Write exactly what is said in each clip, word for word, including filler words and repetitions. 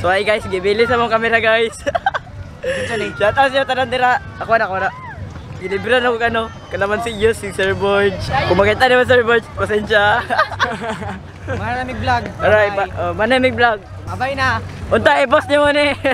So ay guys, gibili sa mong camera guys. Shout out sa tanan dira. Ako na, ako na. Gilibran ako kano, kalaman si Yus, si Sir Borge. Kung makita naman Sir Borge, pasensya. Manamig vlog. Alright, uh, manamig vlog. Abay na. Unta, i-post niyo muna eh.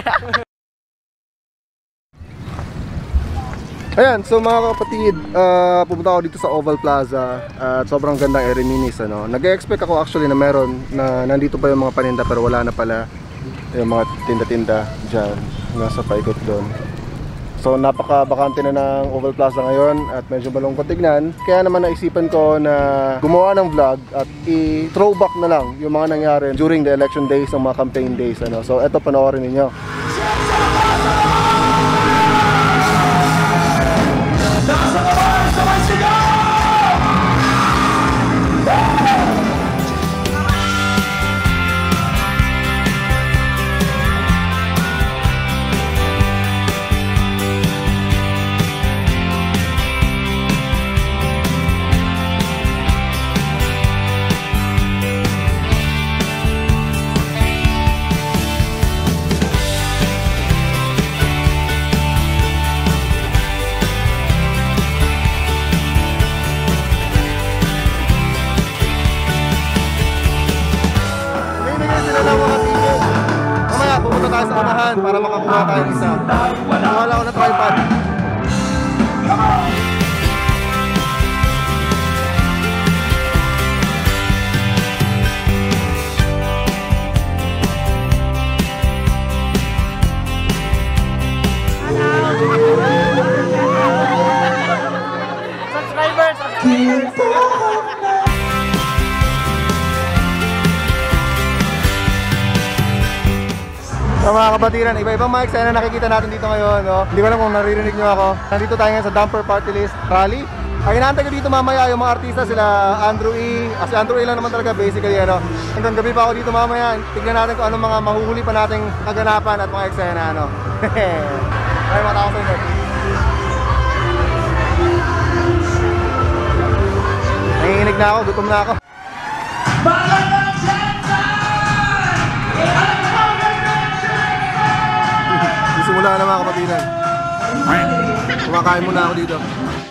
Ayan, so mga kapatid, uh, pumunta ako dito sa Oval Plaza at uh, sobrang gandang area minis, ano. Nag-expect ako actually na meron, na nandito pa yung mga paninda pero wala na pala yung mga tinda-tinda dyan, nasa paikot doon. So napaka-bakante na ng Oval Plaza ngayon at medyo malungkot tignan. Kaya naman naisipan ko na gumawa ng vlog at i-throwback na lang yung mga nangyari during the election days, ng mga campaign days, ano. So eto, panoorin ninyo. Para makakuha tayo isa. Wala ko na tripod. Subscribers! So mga kabatiran, iba-ibang mga eksena nakikita natin dito ngayon, no? Hindi ko alam kung naririnig nyo ako. Nandito tayo ngayon sa Dumper Party List Rally. Ay, inaantay ko dito mamaya yung mga artista, sila Andrew E. As Andrew E lang naman talaga basically, ano. Hanggang gabi pa ako dito mamaya. Tignan natin kung anong mga mahuhuli pa nating kaganapan at mga eksena, ano. Ay, mga tao sa inyo. Nanginginig na ako, gutom na ako. Simula na mga kapatiran. Kumakain muna ako dito.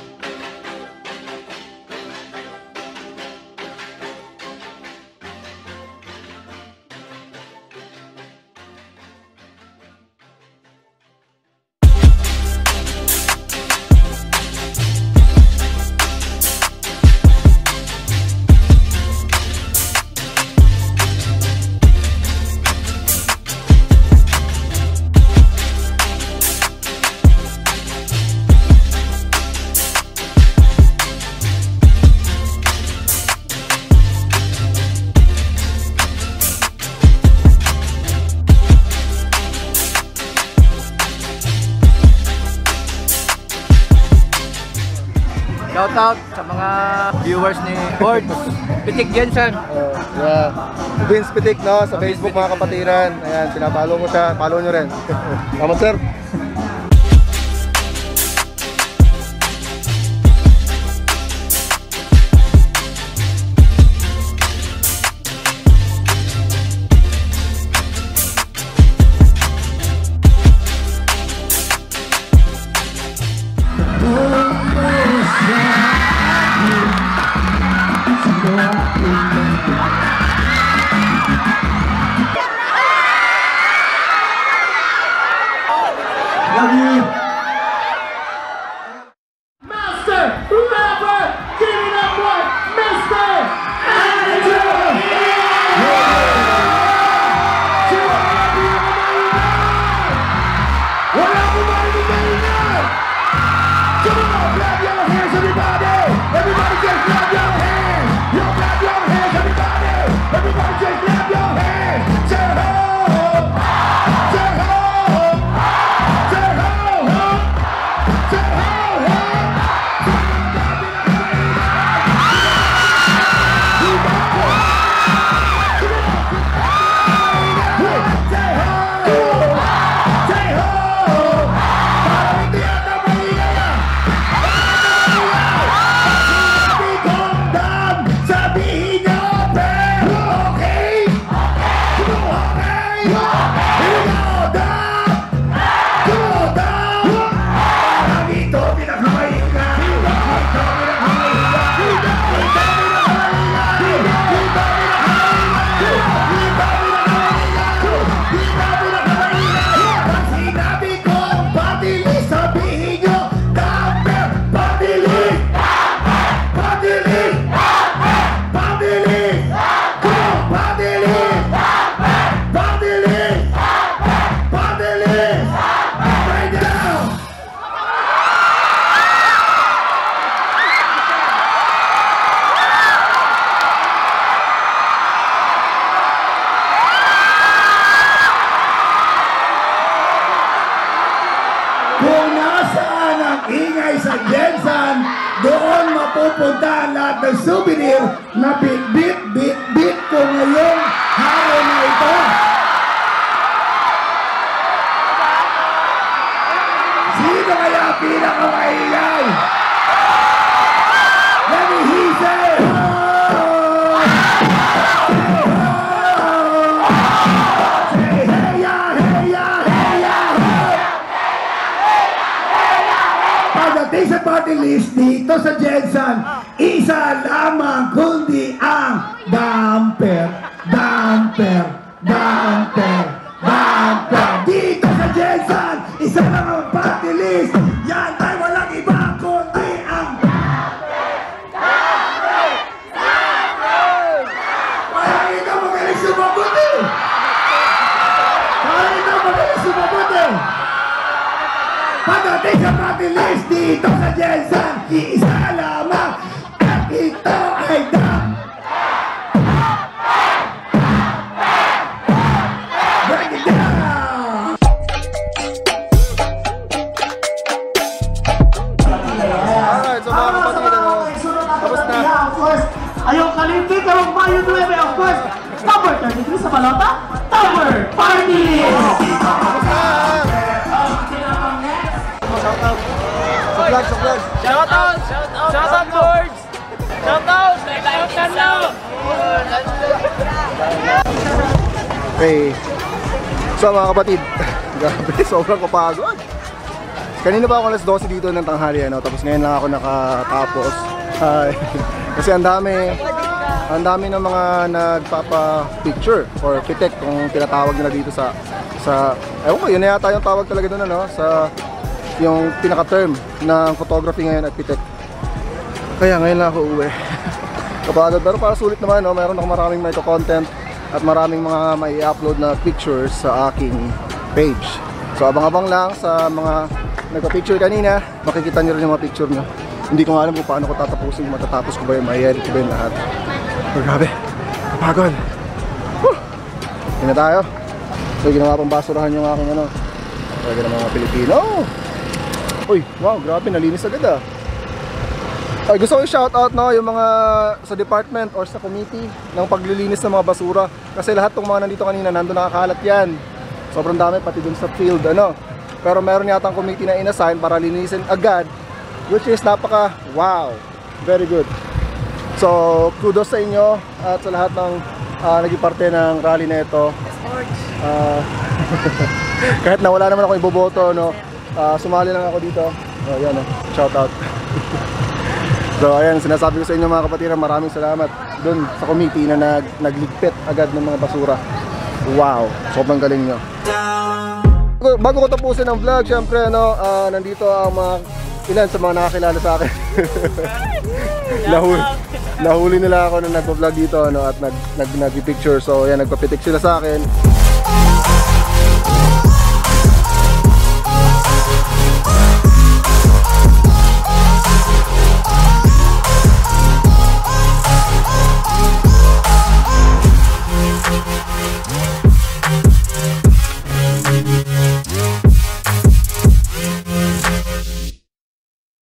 Shout out sa mga viewers ni Borge Pitik Gensan. Uh, yeah. Vince Pitik, no, sa Facebook mga kapatiran. Ayan, pinapalo mo siya, follow nyo rin. Salamat sir. Love you. Master rapper, give it up for Mister Aizn. What up, everybody? Come on, clap your hands, everybody. Everybody just clap your hands. Yo, clap your hands, everybody. Everybody just clap your hands. Say ho, say ho. Sabihin niyo, okay? Okay? Okay? guys sa Gensan, doon mapupunta ang lahat ng souvenir na bit-bit, bit-bit ko ngayong araw na ito. Sino kaya pinakamaingay? Let me hear say, oh! Say, oh! Say, hey ya, hey ya, hey ya, hey! Pagdating sa party list dito sa Gensan, isa lamang kundi ang damper, damper, damper, damper. Dito sa Gensan, isa lang ang party list. Yan ay walang iba kundi ang parang ikaw magaling sumagot eh. Parang ikaw magaling sumagot eh. Pagdating sa party list dito sa Gensan, isa lamang at ito ay dam. Break it down! Alright, so mga kapatid, ano, tapos na. Ayaw kalimpik ang Mayo nueve, of course. Number thirty-three sa balota, Tower Party! Shoutout. Sa vlog, sa vlog. Shoutout! Shoutout! Shoutout, boards! Shoutout! Shoutout now! Okay. So mga kapatid, grabe, sobrang kapagod. Kanina pa ako alas dose dito ng tanghali, ano, tapos ngayon lang ako nakatapos. Hi. Kasi ang dami, ang dami ng mga nagpapa-picture or pitek kung tinatawag nila dito sa, sa, ewan ko, yun na yata yung tawag talaga doon, ano, sa yung pinaka-term ng photography ngayon at pitek. Kaya ngayon lang ako uwi. Kapagod, pero para sulit naman, no, mayroon ako maraming may content at maraming mga may upload na pictures sa aking page. So abang-abang lang sa mga nagpa-picture kanina, makikita nyo rin yung mga picture nyo. Hindi ko nga alam kung paano ko tatapusin, matatapos ko ba yung may edit ko ba yung lahat. Pero grabe, kapagod. Whew! Yun na tayo. So ginawa pang basurahan yung aking ano, talaga ng mga Pilipino. Uy, wow, grabe, nalinis agad ah. Ay, gusto ko i-shoutout, no, yung mga sa department or sa committee ng paglilinis ng mga basura. Kasi lahat ng mga nandito kanina, nandun nakakalat yan. Sobrang dami, pati dun sa field, ano. Pero meron yata ang committee na inassign para linisin agad, which is napaka, wow, very good. So, kudos sa inyo at sa lahat ng uh, naging parte ng rally na ito. Uh, kahit na wala naman ako iboboto, no, uh, sumali lang ako dito. Oh, yan, oh, shoutout. So ayan, sinasabi ko sa inyo mga kapatid, maraming salamat dun sa committee na nag, nagligpit agad ng mga basura. Wow, sobrang galing nyo. Bago ko tapusin ang vlog, syempre ano, uh, nandito ang mga ilan sa mga nakakilala sa akin. Nahuli, nahuli nila ako nung nagpa-vlog dito, ano, at nag, nag, nag-picture. So ayan, nagpapitik sila sa akin.